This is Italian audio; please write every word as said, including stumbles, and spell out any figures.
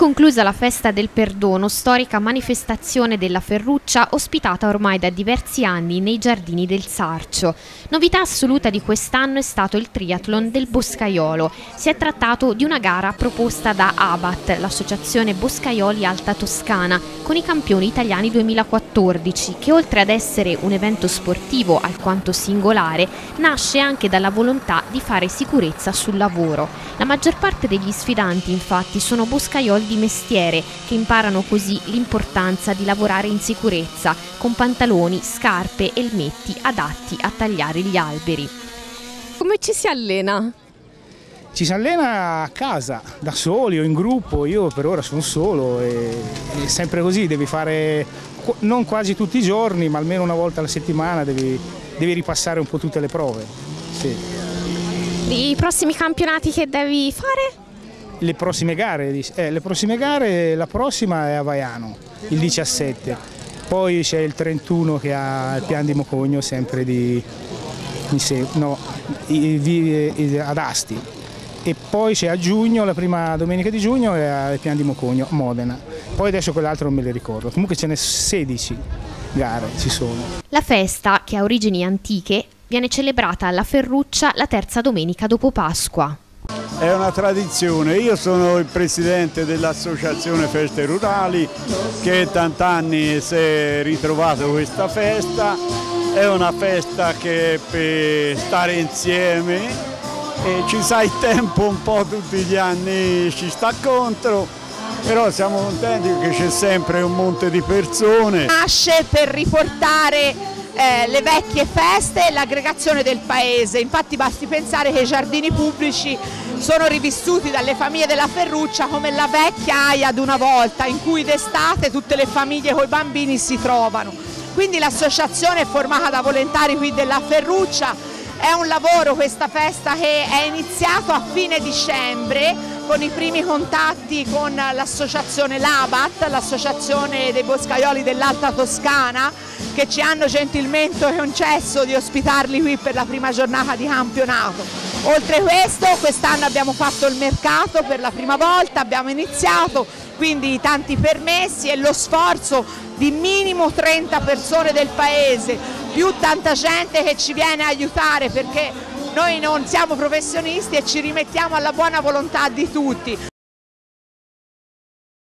conclusa la Festa del Perdono, storica manifestazione della Ferruccia ospitata ormai da diversi anni nei giardini del Sarcio. Novità assoluta di quest'anno è stato il triathlon del Boscaiolo. Si è trattato di una gara proposta da A B A T, l'associazione Boscaioli Alta Toscana, con i campioni italiani duemilaquattordici, che oltre ad essere un evento sportivo alquanto singolare, nasce anche dalla volontà di fare sicurezza sul lavoro. La maggior parte degli sfidanti, infatti, sono boscaioli di mestiere, che imparano così l'importanza di lavorare in sicurezza, con pantaloni, scarpe e elmetti adatti a tagliare gli alberi. Come ci si allena? Ci si allena a casa, da soli o in gruppo. Io per ora sono solo e è sempre così, devi fare non quasi tutti i giorni, ma almeno una volta alla settimana devi, devi ripassare un po' tutte le prove. Sì. I prossimi campionati che devi fare? Le prossime gare, eh, le prossime gare, la prossima è a Vaiano, il diciassette, poi c'è il trentuno che ha il Pian di Mocogno, sempre di, no, ad Asti, e poi c'è a giugno, la prima domenica di giugno è al Pian di Mocogno, Modena, poi adesso quell'altro non me le ricordo, comunque ce ne sedici gare ci sono. La festa, che ha origini antiche, viene celebrata alla Ferruccia la terza domenica dopo Pasqua. È una tradizione, io sono il presidente dell'associazione Feste Rurali che tant'anni si è ritrovato questa festa, è una festa che per stare insieme e ci sa il tempo un po' tutti gli anni ci sta contro, però siamo contenti perché c'è sempre un monte di persone. Nasce per riportare Eh, le vecchie feste e l'aggregazione del paese, infatti basti pensare che i giardini pubblici sono rivissuti dalle famiglie della Ferruccia come la vecchia Aia d'una volta, in cui d'estate tutte le famiglie con i bambini si trovano. Quindi l'associazione è formata da volontari qui della Ferruccia, è un lavoro, questa festa, che è iniziato a fine dicembre con i primi contatti con l'associazione L A B A T, l'associazione dei boscaioli dell'Alta Toscana, che ci hanno gentilmente concesso di ospitarli qui per la prima giornata di campionato. Oltre questo, quest'anno abbiamo fatto il mercato per la prima volta, abbiamo iniziato, quindi tanti permessi e lo sforzo di minimo trenta persone del paese, più tanta gente che ci viene a aiutare, perché noi non siamo professionisti e ci rimettiamo alla buona volontà di tutti.